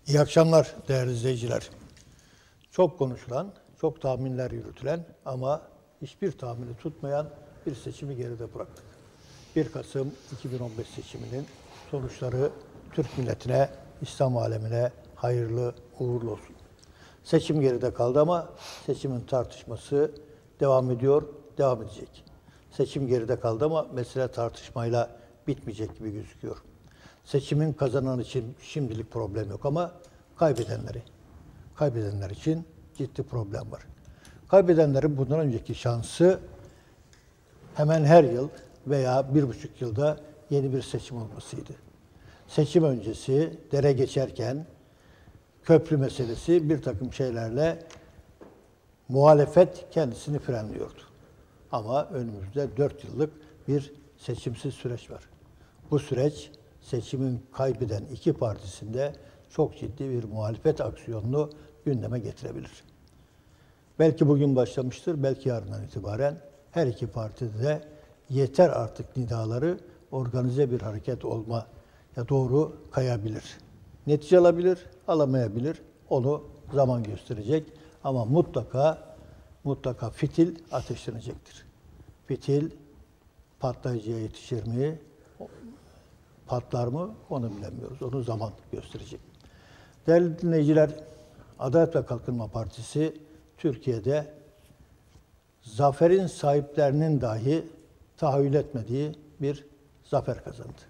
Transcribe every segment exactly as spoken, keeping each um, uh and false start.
İyi akşamlar değerli izleyiciler. Çok konuşulan, çok tahminler yürütülen ama hiçbir tahmini tutmayan bir seçimi geride bıraktık. bir Kasım iki bin on beş seçiminin sonuçları Türk milletine, İslam alemine hayırlı, uğurlu olsun. Seçim geride kaldı ama seçimin tartışması devam ediyor, devam edecek. Seçim geride kaldı ama mesele tartışmayla bitmeyecek gibi gözüküyor. Seçimin kazanan için şimdilik problem yok ama kaybedenleri, kaybedenler için ciddi problem var. Kaybedenlerin bundan önceki şansı hemen her yıl veya bir buçuk yılda yeni bir seçim olmasıydı. Seçim öncesi dere geçerken köprü meselesi bir takım şeylerle muhalefet kendisini frenliyordu. Ama önümüzde dört yıllık bir seçimsiz süreç var. Bu süreç seçimin kaybeden iki partisinde çok ciddi bir muhalefet aksiyonunu gündeme getirebilir. Belki bugün başlamıştır, belki yarından itibaren her iki partide de yeter artık nidaları organize bir hareket olmaya doğru kayabilir. Netice alabilir, alamayabilir. Onu zaman gösterecek. Ama mutlaka mutlaka fitil ateşlenecektir. Fitil patlayıcıya yetişir mi? Patlar mı? Onu bilemiyoruz. Onu zaman gösterecek. Değerli dinleyiciler, Adalet ve Kalkınma Partisi Türkiye'de zaferin sahiplerinin dahi tahayyül etmediği bir zafer kazandı.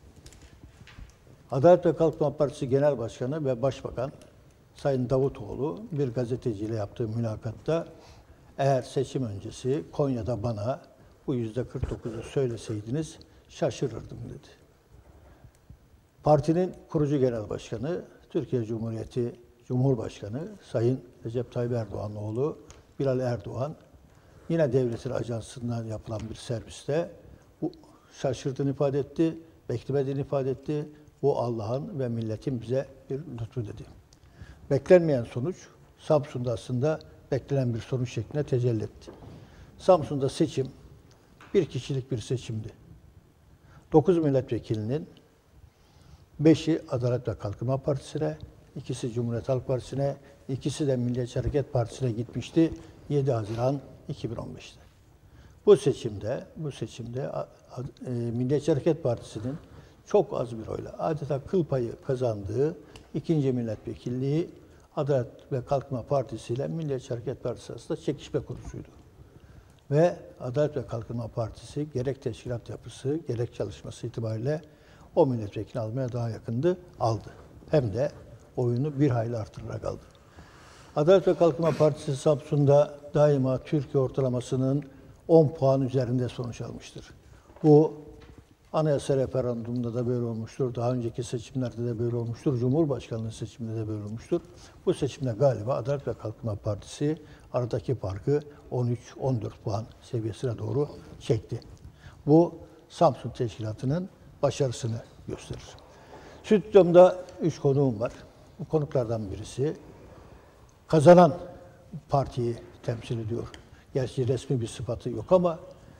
Adalet ve Kalkınma Partisi Genel Başkanı ve Başbakan Sayın Davutoğlu bir gazeteciyle yaptığı mülakatta eğer seçim öncesi Konya'da bana bu yüzde kırk dokuzu söyleseydiniz şaşırırdım dedi. Partinin kurucu genel başkanı, Türkiye Cumhuriyeti Cumhurbaşkanı Sayın Recep Tayyip Erdoğan'ın oğlu Bilal Erdoğan, yine devletin ajansından yapılan bir serviste bu şaşırdığını ifade etti, beklemediğini ifade etti. Bu Allah'ın ve milletin bize bir lütfu dedi. Beklenmeyen sonuç, Samsun'da aslında beklenen bir sonuç şeklinde tecelli etti. Samsun'da seçim, bir kişilik bir seçimdi. Dokuz milletvekilinin beşi Adalet ve Kalkınma Partisi'ne, ikisi Cumhuriyet Halk Partisi'ne, ikisi de Milliyetçi Hareket Partisi'ne gitmişti yedi Haziran iki bin on beş'te. Bu seçimde, bu seçimde e, Milliyetçi Hareket Partisi'nin çok az bir oyla, adeta kıl payı kazandığı ikinci milletvekilliği Adalet ve Kalkınma Partisi ile Milliyetçi Hareket Partisi arasında çekişme konusuydu. Ve Adalet ve Kalkınma Partisi gerek teşkilat yapısı, gerek çalışması itibariyle o milletvekili almaya daha yakındı, aldı. Hem de oyunu bir hayli artırarak aldı. Adalet ve Kalkınma Partisi Samsun'da daima Türkiye ortalamasının on puan üzerinde sonuç almıştır. Bu anayasa referandumunda da böyle olmuştur. Daha önceki seçimlerde de böyle olmuştur. Cumhurbaşkanlığı seçiminde de böyle olmuştur. Bu seçimde galiba Adalet ve Kalkınma Partisi aradaki farkı on üç on dört puan seviyesine doğru çekti. Bu Samsun Teşkilatı'nın başarısını gösterir. Stüdyomda üç konuğum var. Bu konuklardan birisi kazanan partiyi temsil ediyor. Gerçi resmi bir sıfatı yok ama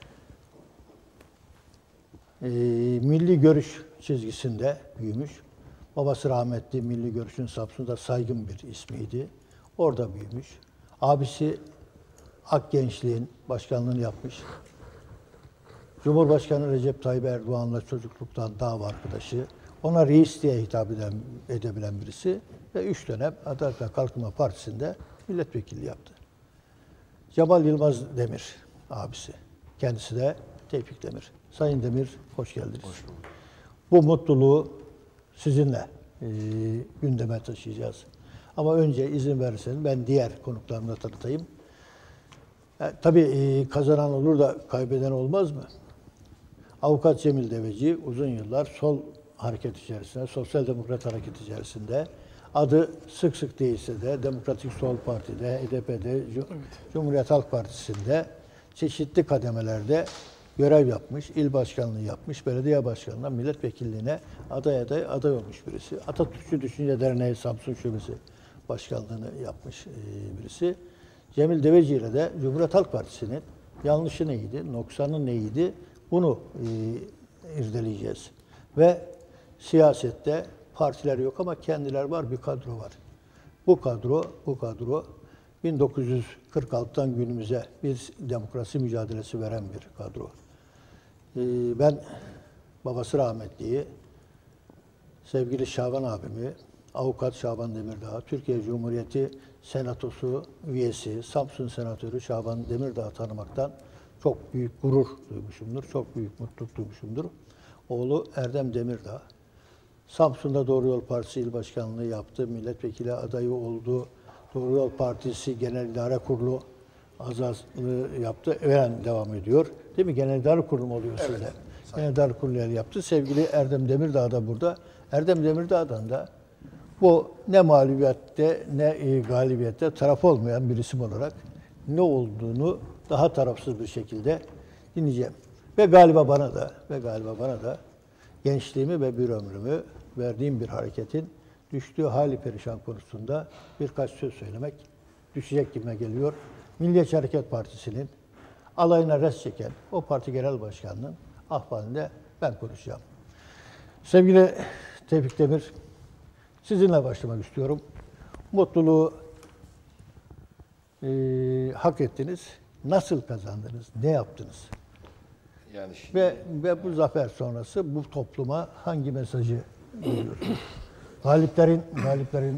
e, milli görüş çizgisinde büyümüş. Babası rahmetli Milli Görüş'ün Samsun'da saygın bir ismiydi. Orada büyümüş. Abisi Ak Gençliğin başkanlığını yapmış. Cumhurbaşkanı Recep Tayyip Erdoğan'la çocukluktan dava arkadaşı. Ona reis diye hitap eden, edebilen birisi ve üç dönem Adalet ve Kalkınma Partisi'nde milletvekilliği yaptı. Cemal Yılmaz Demir abisi. Kendisi de Tevfik Demir. Sayın Demir, hoş geldiniz. Hoş bulduk. Bu mutluluğu sizinle e, gündeme taşıyacağız. Ama önce izin verirseniz ben diğer konuklarımı da tanıtayım. Yani, tabii e, kazanan olur da kaybeden olmaz mı? Avukat Cemil Deveci uzun yıllar sol hareket içerisinde, sosyal demokrat hareket içerisinde, adı sık sık değilse de Demokratik Sol Parti'de, H D P'de, evet. Cumhuriyet Halk Partisi'nde çeşitli kademelerde görev yapmış, il başkanlığı yapmış, belediye başkanlığından milletvekilliğine aday aday aday olmuş birisi. Atatürkçü Düşünce Derneği Samsun Şubesi başkanlığını yapmış birisi. Cemil Deveci ile de Cumhuriyet Halk Partisi'nin yanlışı neydi, noksanı neydi bunu e, irdeleyeceğiz. Ve siyasette partiler yok ama kendiler var, bir kadro var. Bu kadro, bu kadro bin dokuz yüz kırk altıdan günümüze bir demokrasi mücadelesi veren bir kadro. Ee, ben babası rahmetliyi, sevgili Şaban abimi, Avukat Şaban Demirdağ, Türkiye Cumhuriyeti Senatosu üyesi, Samsun Senatörü Şaban Demirdağ'ı tanımaktan çok büyük gurur duymuşumdur, çok büyük mutluluk duymuşumdur. Oğlu Erdem Demirdağ, Samsun'da Doğru Yol Partisi İl Başkanlığı yaptı, milletvekili adayı oldu, Doğru Yol Partisi Genel İdare Kurulu azazlığı yaptı, öğren devam ediyor. Değil mi? Genel İdare Kurulu mu oluyor sizde? Evet. Genel İdare Kurulu yaptı. Sevgili Erdem Demirdağ da burada. Erdem Demirdağ'dan da bu ne mağlubiyette ne galibiyette taraf olmayan bir isim olarak ne olduğunu daha tarafsız bir şekilde dinleyeceğim. Ve galiba bana da ve galiba bana da gençliğimi ve bir ömrümü verdiğim bir hareketin düştüğü hali perişan konusunda birkaç söz söylemek düşecek gibime geliyor. Milliyetçi Hareket Partisi'nin alayına res çeken o parti genel başkanının ahvalinde ben konuşacağım. Sevgili Tevfik Demir, sizinle başlamak istiyorum. Mutluluğu e, hak ettiniz. Nasıl kazandınız? Ne yaptınız? Yani şimdi... Ve, ve bu zafer sonrası bu topluma hangi mesajı veriyorsunuz? Galiplerin, galiplerin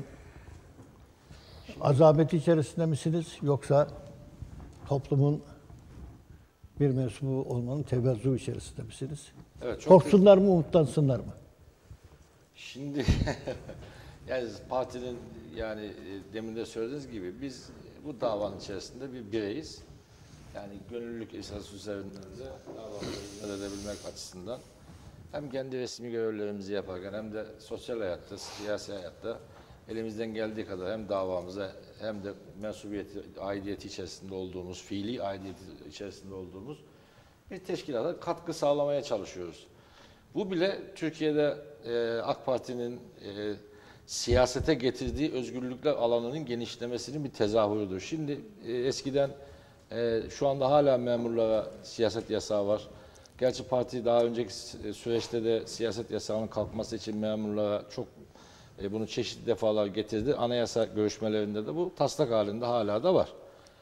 azameti içerisinde misiniz? Yoksa toplumun bir mensubu olmanın tevazu içerisinde misiniz? Evet, çok korksunlar mı, umutlansınlar mı? Şimdi yani partinin yani demin de söylediğiniz gibi biz bu davanın içerisinde bir bireyiz. Yani gönüllülük esası üzerinde davamızı edebilmek açısından hem kendi resmi görevlerimizi yaparken hem de sosyal hayatta, siyasi hayatta elimizden geldiği kadar hem davamıza hem de mensubiyeti, aidiyeti içerisinde olduğumuz, fiili aidiyeti içerisinde olduğumuz bir teşkilata katkı sağlamaya çalışıyoruz. Bu bile Türkiye'de e, AK Parti'nin e, siyasete getirdiği özgürlükler alanının genişlemesinin bir tezahürüdür. Şimdi e, eskiden e, şu anda hala memurlara siyaset yasağı var. Gerçi parti daha önceki süreçte de siyaset yasağının kalkması için memurlara çok e, bunu çeşitli defalar getirdi. Anayasa görüşmelerinde de bu taslak halinde hala da var.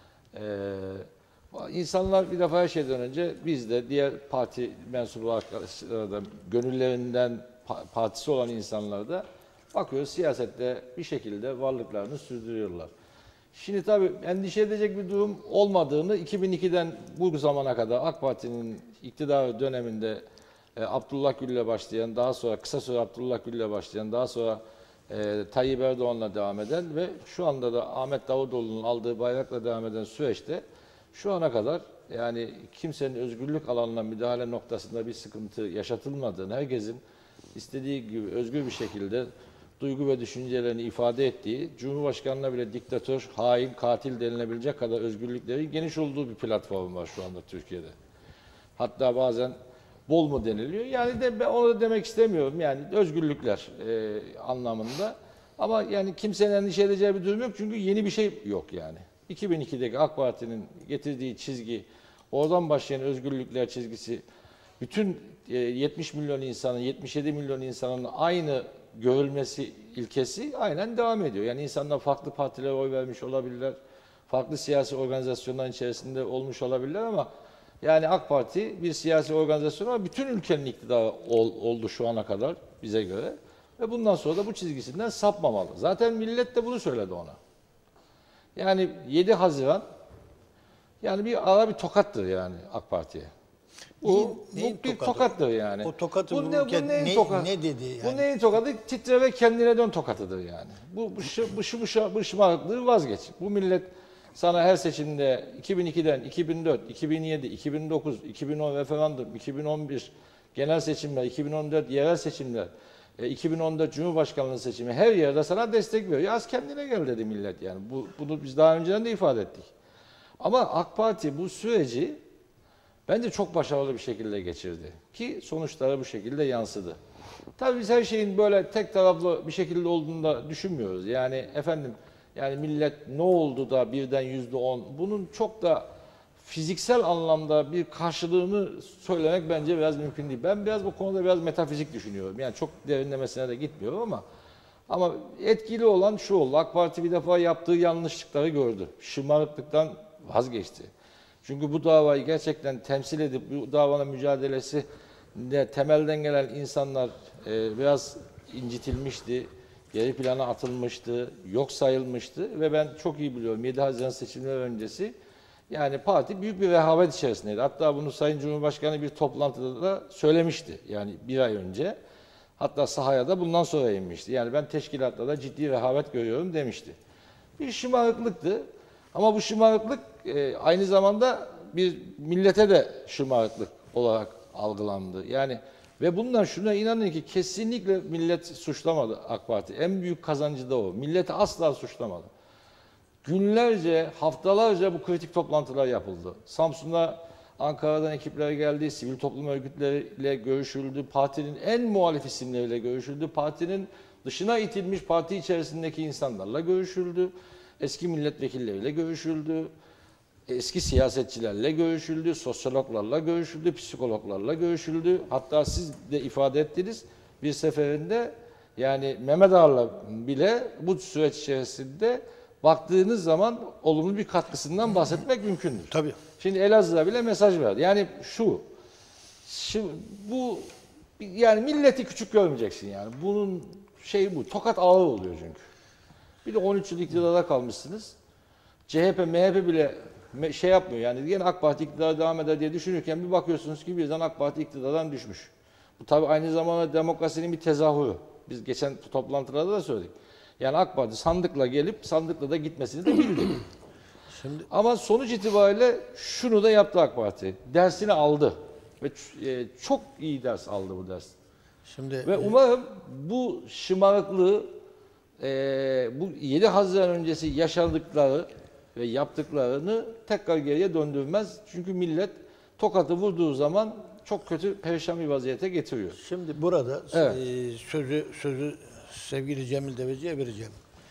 E, insanlar bir defa her şeyden önce biz de diğer parti mensubu arkadaşlar da gönüllerinden partisi olan insanlar da bakıyoruz siyasette bir şekilde varlıklarını sürdürüyorlar. Şimdi tabii endişe edecek bir durum olmadığını iki bin ikiden bu zamana kadar AK Parti'nin iktidar döneminde e, Abdullah Gül'le başlayan, daha sonra kısa süre Abdullah Gül'le başlayan, daha sonra e, Tayyip Erdoğan'la devam eden ve şu anda da Ahmet Davutoğlu'nun aldığı bayrakla devam eden süreçte şu ana kadar yani kimsenin özgürlük alanına müdahale noktasında bir sıkıntı yaşatılmadığını, herkesin istediği gibi özgür bir şekilde duygu ve düşüncelerini ifade ettiği, Cumhurbaşkanı'na bile diktatör, hain, katil denilebilecek kadar özgürlükleri geniş olduğu bir platform var şu anda Türkiye'de. Hatta bazen bol mu deniliyor? Yani de ben onu da demek istemiyorum. Yani özgürlükler e, anlamında. Ama yani kimsenin endişe edeceği bir durum yok. Çünkü yeni bir şey yok yani. iki bin ikideki AK Parti'nin getirdiği çizgi, oradan başlayan özgürlükler çizgisi, bütün e, yetmiş milyon insanın, yetmiş yedi milyon insanın aynı görülmesi ilkesi aynen devam ediyor. Yani insanlar farklı partilere oy vermiş olabilirler, farklı siyasi organizasyonların içerisinde olmuş olabilirler ama yani AK Parti bir siyasi organizasyon ama bütün ülkenin iktidarı ol, oldu şu ana kadar bize göre ve bundan sonra da bu çizgisinden sapmamalı. Zaten millet de bunu söyledi ona. Yani yedi Haziran yani bir ara bir tokattır yani AK Parti'ye. Bu, neyin, bu bir tokadı? tokattır yani. O tokatı bu, ne, bu neyin ne, tokadı? ne dedi yani? Bu neyin tokadı? Titre ve kendine dön tokatıdır yani. Bu bu bu bu bu şımarıklığı vazgeç. Bu millet sana her seçimde iki bin ikiden iki bin dört, iki bin yedi, iki bin dokuz, iki bin on referandum, iki bin on bir genel seçimler, iki bin on dört yerel seçimler, iki bin on dört Cumhurbaşkanlığı seçimi her yerde sana destek veriyor. Ya az kendine gel dedi millet yani. Bu, bunu biz daha önceden de ifade ettik. Ama AK Parti bu süreci bence çok başarılı bir şekilde geçirdi. Ki sonuçları bu şekilde yansıdı. Tabii biz her şeyin böyle tek taraflı bir şekilde olduğunu da düşünmüyoruz. Yani efendim yani millet ne oldu da birden yüzde on bunun çok da fiziksel anlamda bir karşılığını söylemek bence biraz mümkün değil. Ben biraz bu konuda biraz metafizik düşünüyorum. Yani çok derinlemesine de gitmiyorum ama ama etkili olan şu oldu. AK Parti bir defa yaptığı yanlışlıkları gördü. Şımarıklıktan vazgeçti. Çünkü bu davayı gerçekten temsil edip bu davanın mücadelesi de temelden gelen insanlar e, biraz incitilmişti. Geri plana atılmıştı, yok sayılmıştı ve ben çok iyi biliyorum yedi Haziran seçimleri öncesi yani parti büyük bir rehavet içerisindeydi. Hatta bunu Sayın Cumhurbaşkanı bir toplantıda da söylemişti yani bir ay önce. Hatta sahaya da bundan sonra inmişti. Yani ben teşkilatta da ciddi rehavet görüyorum demişti. Bir şımarıklıktı ama bu şımarıklık e, aynı zamanda bir millete de şımarıklık olarak algılandı. Yani ve bundan şuna inanın ki kesinlikle millet suçlamadı AK Parti. En büyük kazancı da o. Milleti asla suçlamadı. Günlerce, haftalarca bu kritik toplantılar yapıldı. Samsun'da Ankara'dan ekipler geldi, sivil toplum örgütleriyle görüşüldü, partinin en muhalif isimleriyle görüşüldü, partinin dışına itilmiş parti içerisindeki insanlarla görüşüldü, eski milletvekilleriyle görüşüldü, eski siyasetçilerle görüşüldü, sosyologlarla görüşüldü, psikologlarla görüşüldü. Hatta siz de ifade ettiniz bir seferinde yani Mehmet Ağar'la bile bu süreç içerisinde baktığınız zaman olumlu bir katkısından bahsetmek mümkündür. Tabii. Şimdi Elazığ'a bile mesaj verdi. Yani şu, şu bu yani milleti küçük görmeyeceksin yani. Bunun şeyi bu. Tokat ağır oluyor çünkü. Bir de on üç yıl iktidarda kalmışsınız. C H P, M H P bile şey yapmıyor yani yine AK Parti iktidara devam eder diye düşünürken bir bakıyorsunuz ki birden AK Parti iktidardan düşmüş. Bu tabii aynı zamanda demokrasinin bir tezahürü. Biz geçen toplantılarda da söyledik. Yani AK Parti sandıkla gelip sandıkla da gitmesini de bildi. Şimdi, ama sonuç itibariyle şunu da yaptı AK Parti. Dersini aldı. Ve çok iyi ders aldı bu ders. Şimdi, ve umarım bu şımarıklığı e, bu yedi Haziran öncesi yaşadıkları ve yaptıklarını tekrar geriye döndürmez. Çünkü millet tokatı vurduğu zaman çok kötü perişan bir vaziyete getiriyor. Şimdi burada evet. e, sözü sözü sevgili Cemil Deveci'ye vereceğim.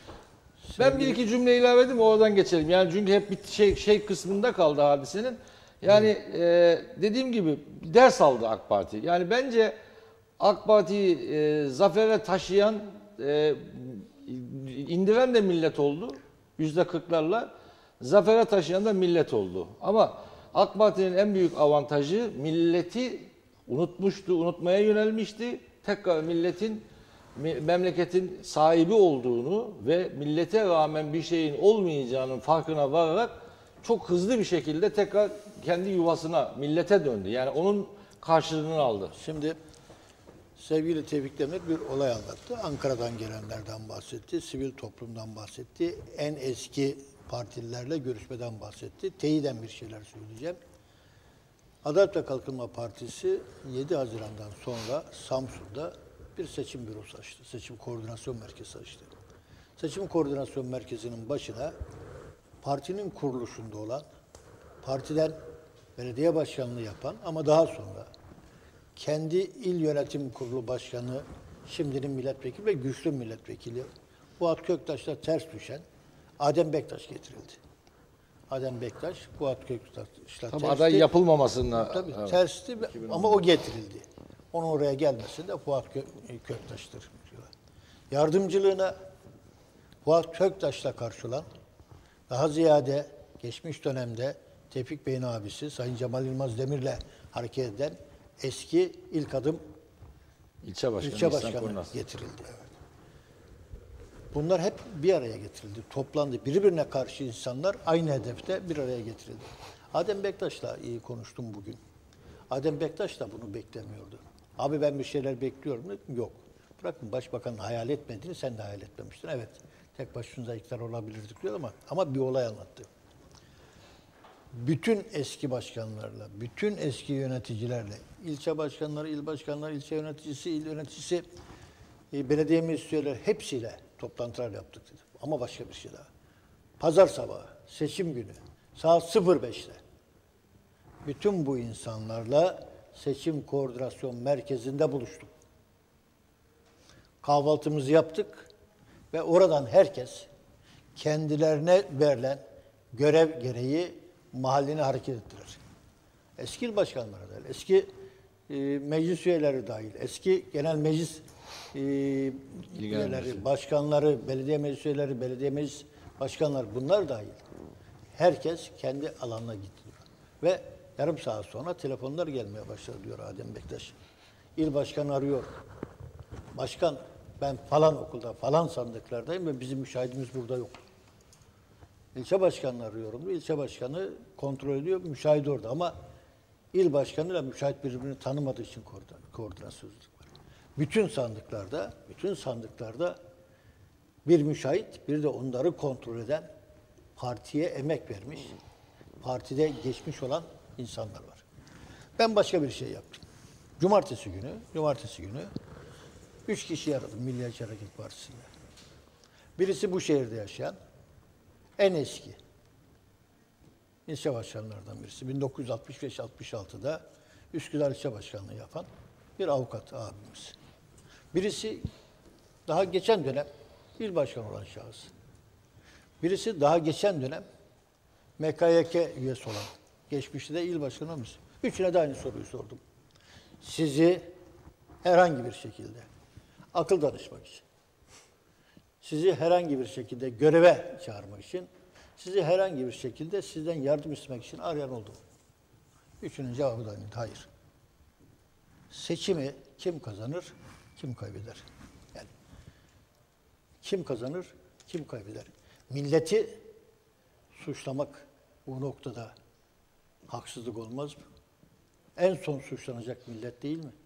Ben sevgili... bir iki cümle ilave edeyim oradan geçelim. Yani çünkü hep bir şey şey kısmında kaldı hadisenin. Yani e, dediğim gibi ders aldı AK Parti. Yani bence AK Parti'yi e, zafere taşıyan, e, indiren de millet oldu. Yüzde kırklarla. Zafere taşıyan da millet oldu. Ama AK Parti'nin en büyük avantajı milleti unutmuştu, unutmaya yönelmişti. Tekrar milletin, memleketin sahibi olduğunu ve millete rağmen bir şeyin olmayacağının farkına vararak çok hızlı bir şekilde tekrar kendi yuvasına, millete döndü. Yani onun karşılığını aldı. Şimdi sevgili Tevfik Demir bir olay anlattı. Ankara'dan gelenlerden bahsetti, sivil toplumdan bahsetti, en eski partililerle görüşmeden bahsetti. Teyiden bir şeyler söyleyeceğim. Adalet ve Kalkınma Partisi yedi Haziran'dan sonra Samsun'da bir seçim bürosu açtı. Seçim Koordinasyon Merkezi açtı. Seçim Koordinasyon Merkezi'nin başına partinin kuruluşunda olan, partiden belediye başkanlığı yapan ama daha sonra kendi il yönetim kurulu başkanı, şimdinin milletvekili ve güçlü milletvekili Fuat Köktaş'la ters düşen Adem Bektaş getirildi. Adem Bektaş, Fuat Köktaş'la tersti. Aday yapılmamasına. Tabii evet. tersti ama o getirildi. Onun oraya gelmesi de Fuat Kök, Köktaş'tır. Yardımcılığına Fuat Köktaş'la karşılan, daha ziyade geçmiş dönemde Tevfik Bey'in abisi Sayın Cemal Yılmaz Demir'le hareket eden eski ilk adım ilçe başkanı, ilçe başkanı getirildi. Bunlar hep bir araya getirildi, toplandı. Birbirine karşı insanlar aynı hedefte bir araya getirildi. Adem Bektaş'la iyi konuştum bugün. Adem Bektaş da bunu beklemiyordu. Abi ben bir şeyler bekliyorum. Yok. Bırakın başbakanın hayal etmediğini sen de hayal etmemiştin. Evet. Tek başınıza iktidar olabilirdik diyor ama ama bir olay anlattı. Bütün eski başkanlarla, bütün eski yöneticilerle, ilçe başkanları, il başkanları, ilçe yöneticisi, il yöneticisi, e, belediye meclis üyeleri hepsiyle toplantılar yaptık dedi. Ama başka bir şey daha. Pazar sabahı, seçim günü, saat sıfır beşte bütün bu insanlarla seçim koordinasyon merkezinde buluştuk. Kahvaltımızı yaptık ve oradan herkes kendilerine verilen görev gereği mahallini hareket ettiler. Eski il başkanları dahil, eski e, meclis üyeleri dahil, eski genel meclis e, üyeleri, başkanları, belediye meclis üyeleri, belediye meclis başkanları bunlar dahil. Herkes kendi alanına gitti diyor. Ve yarım saat sonra telefonlar gelmeye başladı diyor Adem Bektaş. İl başkanı arıyor. Başkan ben falan okulda, falan sandıklardayım ve bizim müşahidimiz burada yok. İlçe başkanını arıyorum. İlçe başkanı kontrol ediyor, müşahit orada ama il başkanıyla müşahit birbirini tanımadığı için koordinasyonsuzluk var. Bütün sandıklarda, bütün sandıklarda bir müşahit, bir de onları kontrol eden, partiye emek vermiş, partide geçmiş olan insanlar var. Ben başka bir şey yaptım. Cumartesi günü, cumartesi günü üç kişi aradım Milliyetçi Hareket Partisi'nde. Birisi bu şehirde yaşayan, en eski ilçe başkanlarından birisi. bin dokuz yüz altmış beş altmış altıda Üsküdar ilçe başkanlığı yapan bir avukat abimiz. Birisi daha geçen dönem il başkanı olan şahıs. Birisi daha geçen dönem M K Y K üyesi olan, geçmişte de il başkanı olmuş. Üçüne de aynı soruyu sordum. Sizi herhangi bir şekilde akıl danışmak için, sizi herhangi bir şekilde göreve çağırmak için, sizi herhangi bir şekilde sizden yardım istemek için arayan oldu mu? Üçünün cevabı da aynıydı. Hayır. Seçimi kim kazanır, kim kaybeder? Yani kim kazanır, kim kaybeder? Milleti suçlamak bu noktada haksızlık olmaz mı? En son suçlanacak millet değil mi?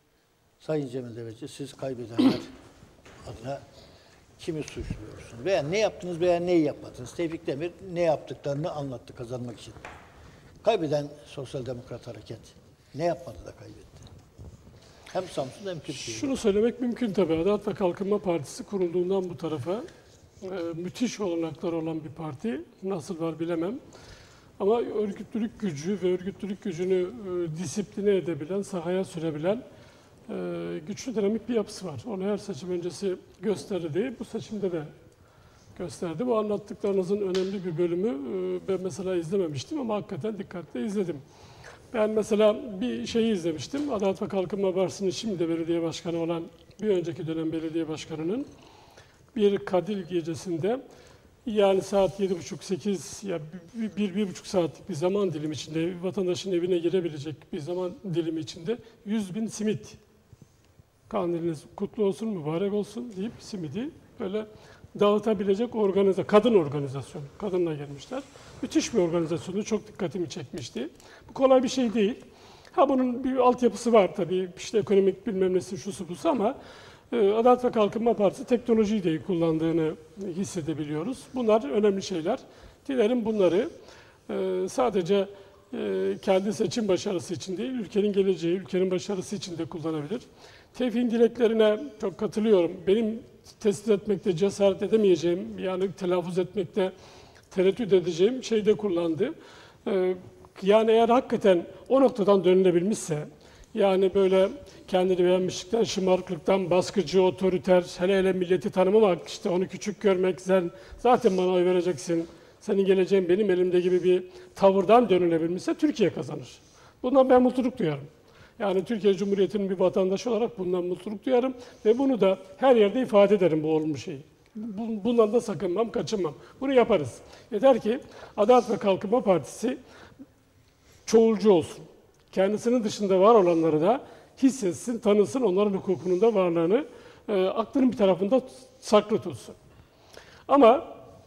Sayın Cemil Deveci, siz kaybedenler adına kimi suçluyorsunuz? Veya ne yaptınız veya neyi yapmadınız? Tevfik Demir ne yaptıklarını anlattı kazanmak için. Kaybeden Sosyal Demokrat Hareket ne yapmadı da kaybetti? Hem Samsun'da hem Türkiye'de. Şunu söylemek mümkün tabii. Adalet ve Kalkınma Partisi kurulduğundan bu tarafa e, müthiş olanaklar olan bir parti. Nasıl var bilemem. Ama örgütlülük gücü ve örgütlülük gücünü e, disipline edebilen, sahaya sürebilen e, güçlü dinamik bir yapısı var. Onu her seçim öncesi gösterdi. Bu seçimde de gösterdi. Bu anlattıklarınızın önemli bir bölümü e, ben mesela izlememiştim ama hakikaten dikkatle izledim. Ben mesela bir şeyi izlemiştim. Adalet ve Kalkınma Partisi'nin şimdi de belediye başkanı olan bir önceki dönem belediye başkanının bir Kandil gecesinde yani saat yedi buçuk sekiz ya bir, bir, bir buçuk saatlik bir zaman dilimi içinde vatandaşın evine girebilecek bir zaman dilimi içinde yüz bin simit kandiliniz kutlu olsun, mübarek olsun deyip simidi böyle dağıtabilecek organize, kadın organizasyonu. Kadınla gelmişler. Müthiş bir organizasyonu. Çok dikkatimi çekmişti. Bu kolay bir şey değil. Ha bunun bir altyapısı var tabii. İşte ekonomik bilmem nesi şusu busu ama e, Adalet ve Kalkınma Partisi teknolojiyi de kullandığını hissedebiliyoruz. Bunlar önemli şeyler. Dilerim bunları e, sadece e, kendi seçim başarısı için değil, ülkenin geleceği, ülkenin başarısı için de kullanabilir. Tevfik'in dileklerine çok katılıyorum. Benim tespit etmekte cesaret edemeyeceğim, yani telaffuz etmekte tereddüt edeceğim şey de kullandı. Ee, yani eğer hakikaten o noktadan dönülebilmişse, yani böyle kendini beğenmişlikten, şımarıklıktan, baskıcı, otoriter, hele hele milleti tanımamak, işte onu küçük görmek, sen zaten bana oy vereceksin, senin geleceğin benim elimde gibi bir tavırdan dönülebilmişse Türkiye kazanır. Bundan ben mutluluk duyarım. Yani Türkiye Cumhuriyeti'nin bir vatandaşı olarak bundan mutluluk duyarım ve bunu da her yerde ifade ederim bu olumlu şeyi. Bundan da sakınmam, kaçınmam. Bunu yaparız. Yeter ki Adalet ve Kalkınma Partisi çoğulcu olsun. Kendisinin dışında var olanları da hissetsin, tanısın, onların hukukunun da varlığını e, aklının bir tarafında saklı tutsun. Ama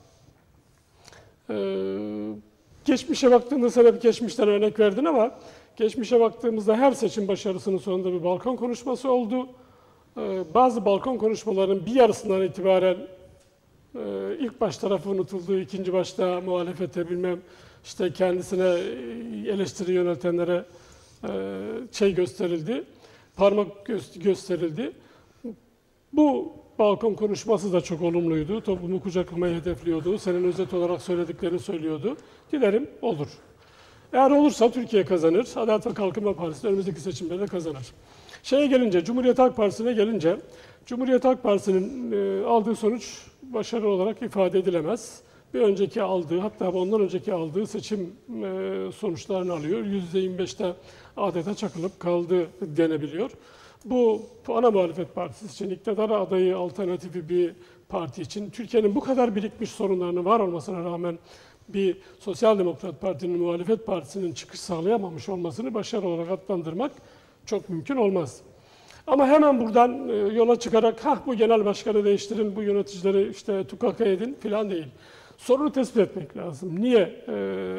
e, geçmişe baktığında sen hep geçmişten örnek verdin ama geçmişe baktığımızda her seçim başarısının sonunda bir balkon konuşması oldu. Ee, bazı balkon konuşmalarının bir yarısından itibaren e, ilk baş tarafı unutuldu, ikinci başta muhalefete bilmem işte kendisine eleştiri yöneltenlere e, şey gösterildi, parmak gö- gösterildi. Bu balkon konuşması da çok olumluydu, toplumu kucaklamayı hedefliyordu, senin özet olarak söylediklerini söylüyordu. Dilerim olur. Eğer olursa Türkiye kazanır, Adalet ve Kalkınma Partisi önümüzdeki seçimlerde kazanır. Şeye gelince, Cumhuriyet Halk Partisi'ne gelince, Cumhuriyet Halk Partisi'nin e, aldığı sonuç başarılı olarak ifade edilemez. bir önceki aldığı, hatta ondan önceki aldığı seçim sonuçlarını alıyor. yüzde yirmi beşte adeta çakılıp kaldı denebiliyor. Bu ana muhalefet partisi için, iktidar adayı alternatifi bir parti için, Türkiye'nin bu kadar birikmiş sorunlarının var olmasına rağmen bir Sosyal Demokrat Parti'nin, muhalefet partisinin çıkış sağlayamamış olmasını başarı olarak adlandırmak çok mümkün olmaz. Ama hemen buradan yola çıkarak, ha bu genel başkanı değiştirin, bu yöneticileri işte tukaka edin falan değil. Sorunu tespit etmek lazım. Niye e,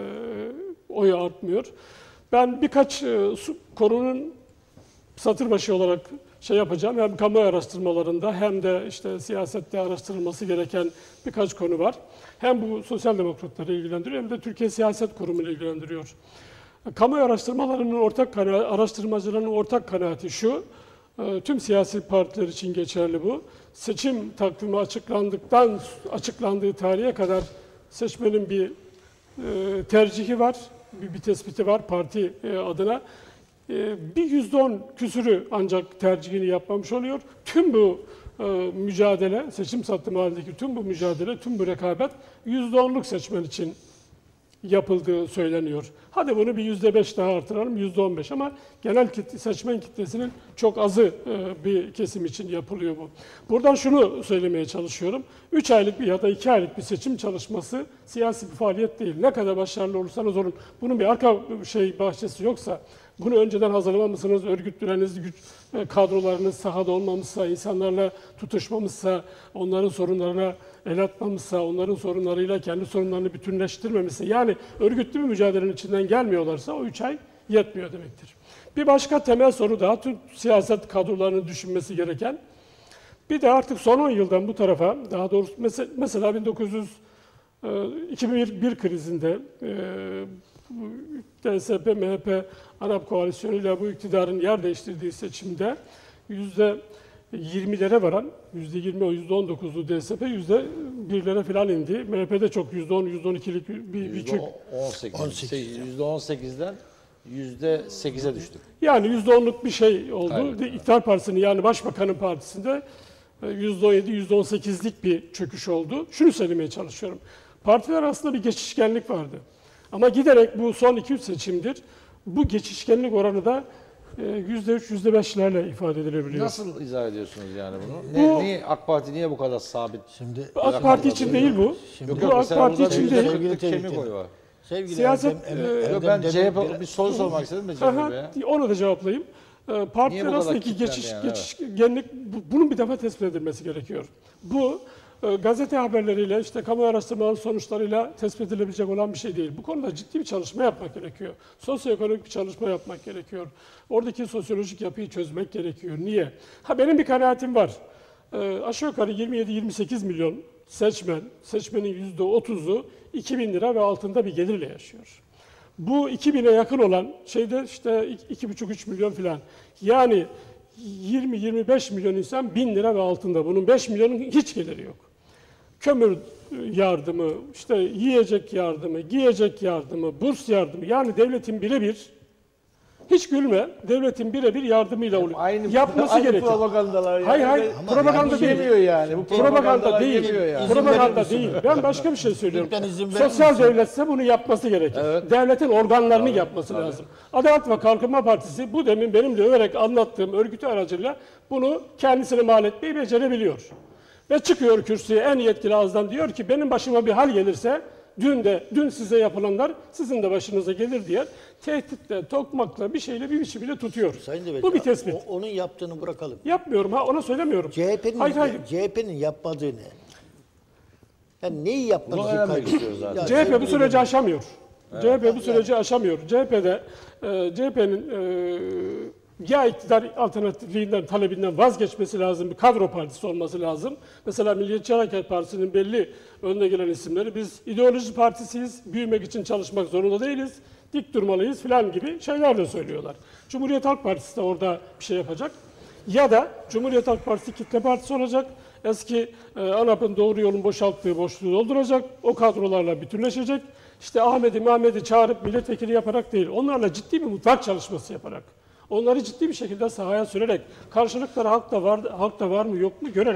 oyu artmıyor? Ben birkaç e, konunun satır başı olarak şey yapacağım. Hem kamuoyu araştırmalarında hem de işte siyasette araştırılması gereken birkaç konu var. Hem bu sosyal demokratları ilgilendiriyor hem de Türkiye Siyaset Kurumu'nu ilgilendiriyor. Kamuoyu araştırmalarının ortak kanaati, araştırmacıların ortak kanaati şu, tüm siyasi partiler için geçerli bu. Seçim takvimi açıklandıktan açıklandığı tarihe kadar seçmenin bir e, tercihi var, bir, bir tespiti var parti e, adına. E, bir yüzde on küsürü ancak tercihini yapmamış oluyor. Tüm bu e, mücadele, seçim satım halindeki tüm bu mücadele, tüm bu rekabet yüzde onluk seçmen için yapıldığı söyleniyor. Hadi bunu bir yüzde beş daha artıralım, yüzde on beş ama genel kitle, seçmen kitlesinin çok azı e, bir kesim için yapılıyor bu. Buradan şunu söylemeye çalışıyorum. üç aylık bir ya da iki aylık bir seçim çalışması siyasi bir faaliyet değil. Ne kadar başarılı olursanız olun, bunun bir arka şey bahçesi yoksa, bunu önceden hazırlamamışsınız, örgütleriniz, güç kadrolarınız sahada olmamışsa, insanlarla tutuşmamışsa, onların sorunlarına el atmamışsa, onların sorunlarıyla kendi sorunlarını bütünleştirmemişse, yani örgütlü bir mücadelenin içinden gelmiyorlarsa o üç ay yetmiyor demektir. Bir başka temel soru daha, tüm siyaset kadrolarının düşünmesi gereken, bir de artık son on yıldan bu tarafa, daha doğrusu mesela bin dokuz yüz iki bin bir krizinde D S P, M H P, Arap koalisyonuyla bu iktidarın yer değiştirdiği seçimde yüzde yirmilere varan, yüzde yirmi o yüzde on dokuzlu D S P yüzde birlere falan indi. M H P'de çok yüzde on, yüzde on ikilik bir, bir çök. on sekiz. yüzde on sekizden yüzde sekize düştü. Yani yüzde onluk bir şey oldu. Aynen. İktidar Partisi'nin, yani Başbakanın partisinde yüzde on yedi, yüzde on sekizlik bir çöküş oldu. Şunu söylemeye çalışıyorum. Partiler arasında bir geçişkenlik vardı. Ama giderek bu son iki üç seçimdir, bu geçişkenlik oranı da yüzde üç, yüzde beşlerle ifade edilebiliyor. Nasıl izah ediyorsunuz yani bunu? Bu, ne, niye AK Parti niye bu kadar sabit? Şimdi AK Parti için değil bu. Şimdi, Bu AK Parti için değil. Sevgili Kemik oyu var. Sevgili Siyaset, Erdem, e, Erdem, Yo, ben Erdem, C H P Erdem- bir soru sormak istedim de Cemil Bey'e. Onu da cevaplayayım. Partiler bu kadar arasındaki kilitlendi geçiş, yani, geçişkenlik, bu- bunun bir defa tespit edilmesi gerekiyor. Bu e, gazete haberleriyle, işte kamu araştırmaları sonuçlarıyla tespit edilebilecek olan bir şey değil. Bu konuda ciddi bir çalışma yapmak gerekiyor. Sosyoekonomik bir çalışma yapmak gerekiyor. Oradaki sosyolojik yapıyı çözmek gerekiyor. Niye? Ha, benim bir kanaatim var. E, aşağı yukarı yirmi yedi yirmi sekiz milyon seçmen, seçmenin yüzde otuzu iki bin lira ve altında bir gelirle yaşıyor. Bu iki bine yakın olan şeyde işte iki buçuk üç milyon falan. Yani yirmi yirmi beş milyon insan bin lira ve altında. Bunun beş milyonun hiç geliri yok. Kömür yardımı, işte yiyecek yardımı, giyecek yardımı, burs yardımı, yani devletin birebir, hiç gülme, devletin birebir yardımıyla oluyor. Aynı, yapması aynı gerekiyor. propagandalar yani. Hayır hayır, Ama propaganda yani değil. Yemiyor yani. Bu Propaganda propagandalar değil. yemiyor yani. İzin verir Propaganda misin? değil. Ben başka bir şey söylüyorum. Lütfen izin verir Sosyal misin? devletse bunu yapması gerekir. Devletin organlarını yapması lazım. Adalet ve Kalkınma Partisi bu demin benim de överek anlattığım örgütü aracılığıyla bunu kendisine mal etmeyi becerebiliyor. Ve çıkıyor kürsüye en yetkili ağızdan, diyor ki benim başıma bir hal gelirse dün de dün size yapılanlar sizin de başınıza gelir diye tehditle, tokmakla, bir şeyle, bir biçimiyle tutuyor. Sayın Devlet, Bu bir tespit. o- onun yaptığını bırakalım. Yapmıyorum ha, ona söylemiyorum. C H P'nin Hayır hayır. C H P'nin yapmadığı ne? Yani neyi yapmadığını Bunu öğrenmek kaygı- istiyoruz zaten. Ya C H P bu sevgili süreci Erdem, aşamıyor. C H P bu süreci aşamıyor. C H P'de e, C H P'nin e, ya iktidar alternatifliğinden, talebinden vazgeçmesi lazım, bir kadro partisi olması lazım. Mesela Milliyetçi Hareket Partisi'nin belli önde gelen isimleri, biz ideoloji partisiyiz, büyümek için çalışmak zorunda değiliz, dik durmalıyız falan gibi şeyler de söylüyorlar. Cumhuriyet Halk Partisi de orada bir şey yapacak. Ya da Cumhuriyet Halk Partisi kitle partisi olacak. Eski e, ANAP'ın doğru yolun boşalttığı boşluğu dolduracak. O kadrolarla bütünleşecek. İşte Ahmet'i, Mehmet'i çağırıp milletvekili yaparak değil, onlarla ciddi bir mutfak çalışması yaparak, onları ciddi bir şekilde sahaya sürerek, karşılıkları halk da var, halk da var mı yok mu görerek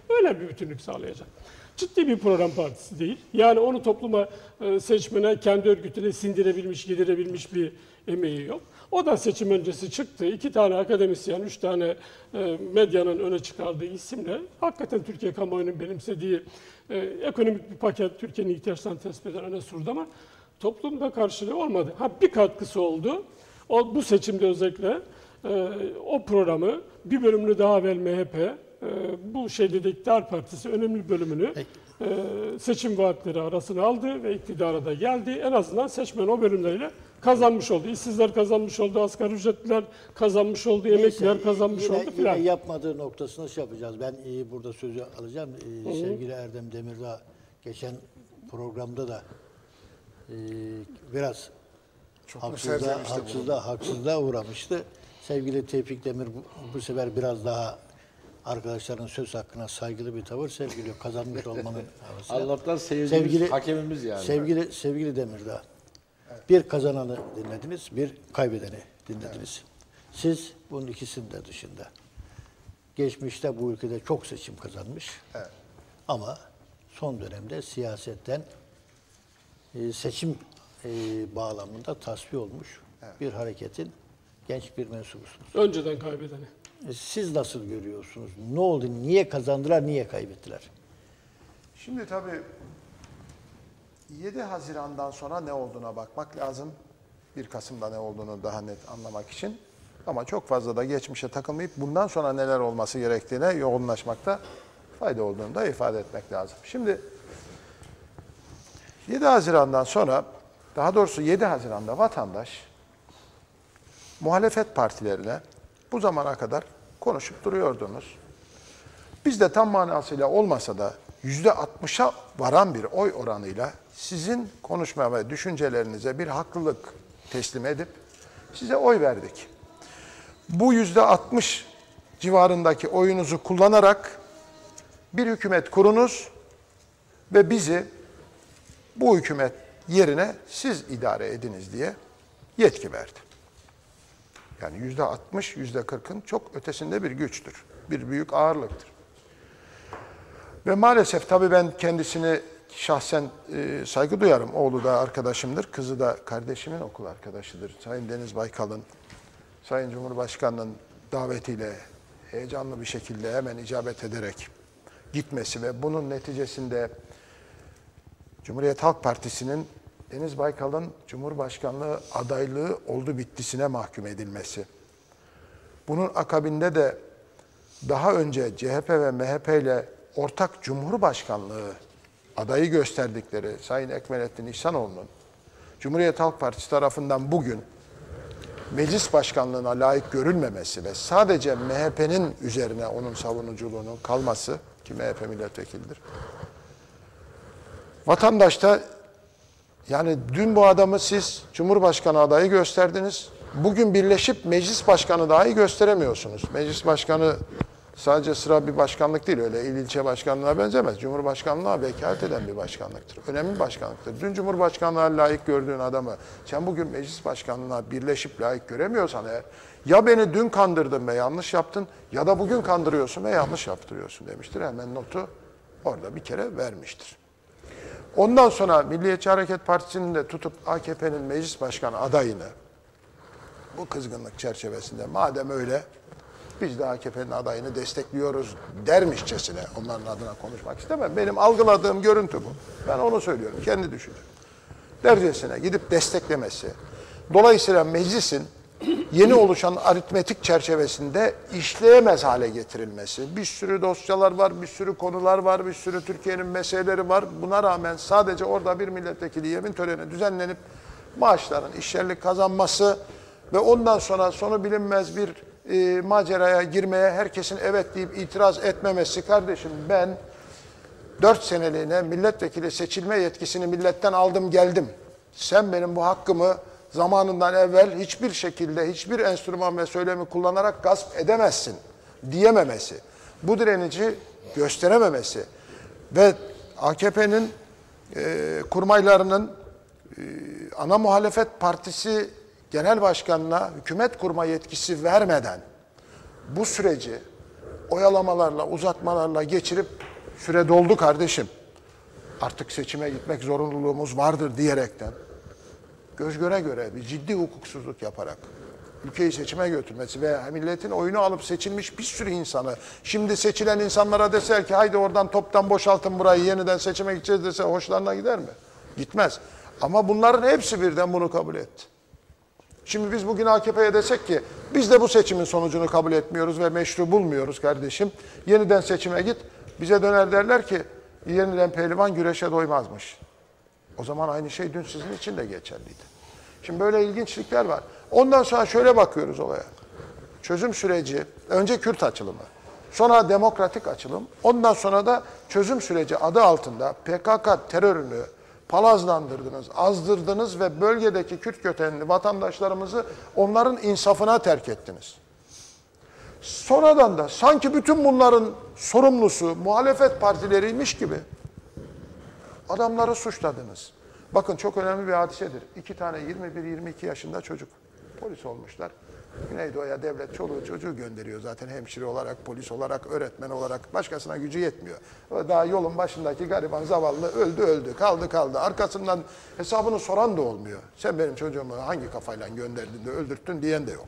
öyle bir bütünlük sağlayacak. Ciddi bir program partisi değil. Yani onu topluma, seçmene, kendi örgütüne sindirebilmiş, yedirebilmiş bir emeği yok. O da seçim öncesi çıktı. İki tane akademisyen, üç tane medyanın öne çıkardığı isimle hakikaten Türkiye kamuoyunun benimsediği ekonomik bir paket, Türkiye'nin ihtiyaçlarını tespit eden öne sürdü ama toplumda karşılığı olmadı. Ha, bir katkısı oldu. O, bu seçimde özellikle o programı bir bölümünü daha evvel M H P, bu şeyde de İktidar Partisi önemli bölümünü seçim vaatleri arasına aldı ve iktidara da geldi. En azından seçmen o bölümleriyle kazanmış oldu. İşsizler kazanmış oldu, asgari ücretliler kazanmış oldu, emekliler kazanmış yine, oldu filan. Yine yapmadığı noktasına şey yapacağız. Ben e, burada sözü alacağım. E, sevgili Erdem Demirdağ geçen programda da e, biraz Çok haksızlığa, haksızlığa, haksızlığa uğramıştı. Sevgili Tevfik Demir bu, bu sefer biraz daha arkadaşların söz hakkına saygılı bir tavır sergiliyor. Kazanmış olmanın havasıyla. Allah'tan seyircimiz, sevgili, hakemimiz yani. Sevgili, sevgili Demirdağ, bir kazananı dinlediniz, bir kaybedeni dinlediniz. Evet. Siz bunun ikisinin de dışında. Geçmişte bu ülkede çok seçim kazanmış. Evet. Ama son dönemde siyasetten e, seçim e, bağlamında tasfiye olmuş evet. bir hareketin genç bir mensubusunuz. Önceden kaybedeni. E, siz nasıl görüyorsunuz? Ne oldu? Niye kazandılar, niye kaybettiler? Şimdi tabii yedi Haziran'dan sonra ne olduğuna bakmak lazım. bir Kasım'da ne olduğunu daha net anlamak için. Ama çok fazla da geçmişe takılmayıp bundan sonra neler olması gerektiğine yoğunlaşmakta fayda olduğunu da ifade etmek lazım. Şimdi yedi Haziran'dan sonra, daha doğrusu yedi Haziran'da vatandaş muhalefet partilerine bu zamana kadar konuşup duruyordunuz. Biz de tam manasıyla olmasa da yüzde altmışa varan bir oy oranıyla sizin konuşma ve düşüncelerinize bir haklılık teslim edip size oy verdik. Bu yüzde altmış civarındaki oyunuzu kullanarak bir hükümet kurunuz ve bizi bu hükümet yerine siz idare ediniz diye yetki verdi. Yani yüzde altmış, yüzde kırkın çok ötesinde bir güçtür. Bir büyük ağırlıktır. Ve maalesef tabii ben kendisini şahsen e, saygı duyarım. Oğlu da arkadaşımdır, kızı da kardeşimin okul arkadaşıdır. Sayın Deniz Baykal'ın, Sayın Cumhurbaşkanı'nın davetiyle heyecanlı bir şekilde hemen icabet ederek gitmesi ve bunun neticesinde Cumhuriyet Halk Partisi'nin Deniz Baykal'ın Cumhurbaşkanlığı adaylığı oldu bittisine mahkum edilmesi. Bunun akabinde de daha önce C H P ve M H P ile ortak Cumhurbaşkanlığı adayı gösterdikleri Sayın Ekmelettin İhsanoğlu'nun Cumhuriyet Halk Partisi tarafından bugün meclis başkanlığına layık görülmemesi ve sadece M H P'nin üzerine onun savunuculuğunun kalması, ki M H P milletvekilidir. Vatandaş da, yani dün bu adamı siz Cumhurbaşkanı adayı gösterdiniz, bugün birleşip meclis başkanı dahi gösteremiyorsunuz. Meclis başkanı sadece sıra bir başkanlık değil, öyle il ilçe başkanlığına benzemez. Cumhurbaşkanlığına vekalet eden bir başkanlıktır. Önemli bir başkanlıktır. Dün Cumhurbaşkanlığına layık gördüğün adamı sen bugün meclis başkanlığına birleşip layık göremiyorsan eğer, ya beni dün kandırdın ve yanlış yaptın ya da bugün kandırıyorsun ve yanlış yaptırıyorsun demiştir. Hemen notu orada bir kere vermiştir. Ondan sonra Milliyetçi Hareket Partisi'nin de tutup A K P'nin meclis başkanı adayını bu kızgınlık çerçevesinde madem öyle biz de A K P'nin adayını destekliyoruz dermişçesine onların adına konuşmak istemem. Benim algıladığım görüntü bu. Ben onu söylüyorum. Kendi düşüncem. Dercesine gidip desteklemesi. Dolayısıyla meclisin yeni oluşan aritmetik çerçevesinde işleyemez hale getirilmesi. Bir sürü dosyalar var, bir sürü konular var, bir sürü Türkiye'nin meseleleri var. Buna rağmen sadece orada bir milletvekili yemin töreni düzenlenip maaşların işyerlik kazanması ve ondan sonra sonu bilinmez bir e, maceraya girmeye herkesin evet deyip itiraz etmemesi. Kardeşim ben dört seneliğine milletvekili seçilme yetkisini milletten aldım geldim. Sen benim bu hakkımı zamanından evvel hiçbir şekilde, hiçbir enstrüman ve söylemi kullanarak gasp edemezsin diyememesi, bu direnici gösterememesi ve A K P'nin e, kurmaylarının e, ana muhalefet partisi genel başkanına hükümet kurma yetkisi vermeden bu süreci oyalamalarla, uzatmalarla geçirip süre doldu kardeşim, artık seçime gitmek zorunluluğumuz vardır diyerekten göz göre göre bir ciddi hukuksuzluk yaparak ülkeyi seçime götürmesi ve milletin oyunu alıp seçilmiş bir sürü insanı şimdi seçilen insanlara deser ki haydi oradan toptan boşaltın burayı yeniden seçime gideceğiz dese hoşlarına gider mi? Gitmez. Ama bunların hepsi birden bunu kabul etti. Şimdi biz bugün A K P'ye desek ki biz de bu seçimin sonucunu kabul etmiyoruz ve meşru bulmuyoruz kardeşim. Yeniden seçime git. Bize döner derler ki yeniden pehlivan güreşe doymazmış. O zaman aynı şey dün sizin için de geçerliydi. Şimdi böyle ilginçlikler var. Ondan sonra şöyle bakıyoruz olaya. Çözüm süreci, önce Kürt açılımı, sonra demokratik açılım, ondan sonra da çözüm süreci adı altında P K K terörünü palazlandırdınız, azdırdınız ve bölgedeki Kürt kökenli vatandaşlarımızı onların insafına terk ettiniz. Sonradan da sanki bütün bunların sorumlusu muhalefet partileriymiş gibi adamları suçladınız. Bakın çok önemli bir hadisedir. İki tane yirmi bir yirmi iki yaşında çocuk polis olmuşlar. Güneydoğu'ya devlet çoluğu çocuğu gönderiyor zaten hemşire olarak, polis olarak, öğretmen olarak. Başkasına gücü yetmiyor. Daha yolun başındaki gariban zavallı öldü öldü, kaldı kaldı. Arkasından hesabını soran da olmuyor. Sen benim çocuğumu hangi kafayla gönderdin de öldürttün diyen de yok.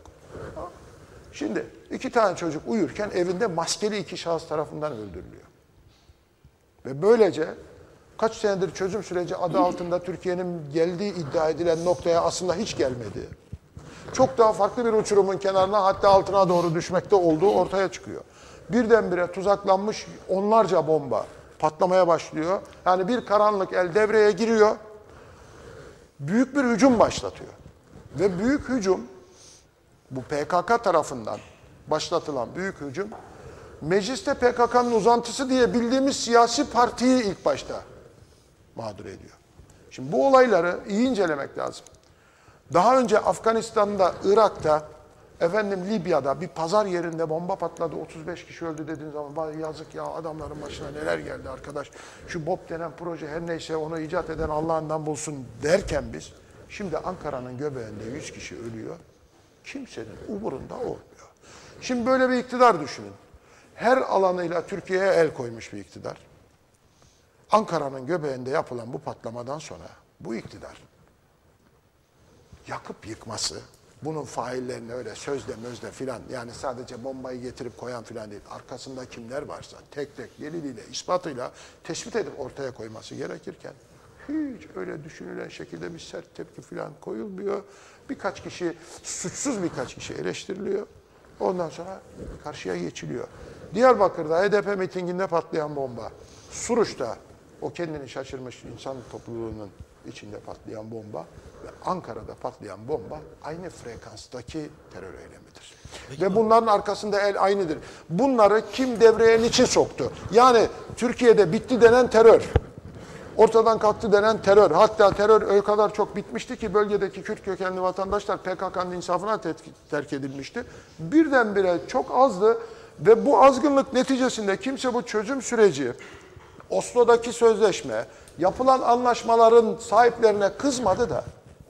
Şimdi iki tane çocuk uyurken evinde maskeli iki şahıs tarafından öldürülüyor. Ve böylece kaç senedir çözüm süreci adı altında Türkiye'nin geldiği iddia edilen noktaya aslında hiç gelmedi. Çok daha farklı bir uçurumun kenarına hatta altına doğru düşmekte olduğu ortaya çıkıyor. Birdenbire tuzaklanmış onlarca bomba patlamaya başlıyor. Yani bir karanlık el devreye giriyor. Büyük bir hücum başlatıyor. Ve büyük hücum bu P K K tarafından başlatılan büyük hücum mecliste P K K'nın uzantısı diye bildiğimiz siyasi partiyi ilk başta mağdur ediyor. Şimdi bu olayları iyi incelemek lazım. Daha önce Afganistan'da, Irak'ta, efendim Libya'da bir pazar yerinde bomba patladı, otuz beş kişi öldü dediğin zaman vay yazık ya adamların başına neler geldi arkadaş. Şu BOP denen proje her neyse onu icat eden Allah'ından bulsun derken biz şimdi Ankara'nın göbeğinde yüz kişi ölüyor. Kimsenin umurunda olmuyor. Şimdi böyle bir iktidar düşünün. Her alanıyla Türkiye'ye el koymuş bir iktidar. Ankara'nın göbeğinde yapılan bu patlamadan sonra bu iktidar yakıp yıkması, bunun faillerini öyle sözle mözle filan yani sadece bombayı getirip koyan filan değil, arkasında kimler varsa tek tek deliliyle, ispatıyla tespit edip ortaya koyması gerekirken hiç öyle düşünülen şekilde bir sert tepki filan koyulmuyor. Birkaç kişi, suçsuz birkaç kişi eleştiriliyor. Ondan sonra karşıya geçiliyor. Diyarbakır'da H D P mitinginde patlayan bomba, Suruç'ta o kendini şaşırmış insan topluluğunun içinde patlayan bomba ve Ankara'da patlayan bomba aynı frekanstaki terör eylemidir. Peki ve mi? Bunların arkasında el aynıdır. Bunları kim devreye niçin soktu? Yani Türkiye'de bitti denen terör, ortadan kalktı denen terör, hatta terör o kadar çok bitmişti ki bölgedeki Kürt kökenli vatandaşlar P K K'nın insafına terk edilmişti. Birdenbire çok azdı ve bu azgınlık neticesinde kimse bu çözüm süreci, Oslo'daki sözleşme, yapılan anlaşmaların sahiplerine kızmadı da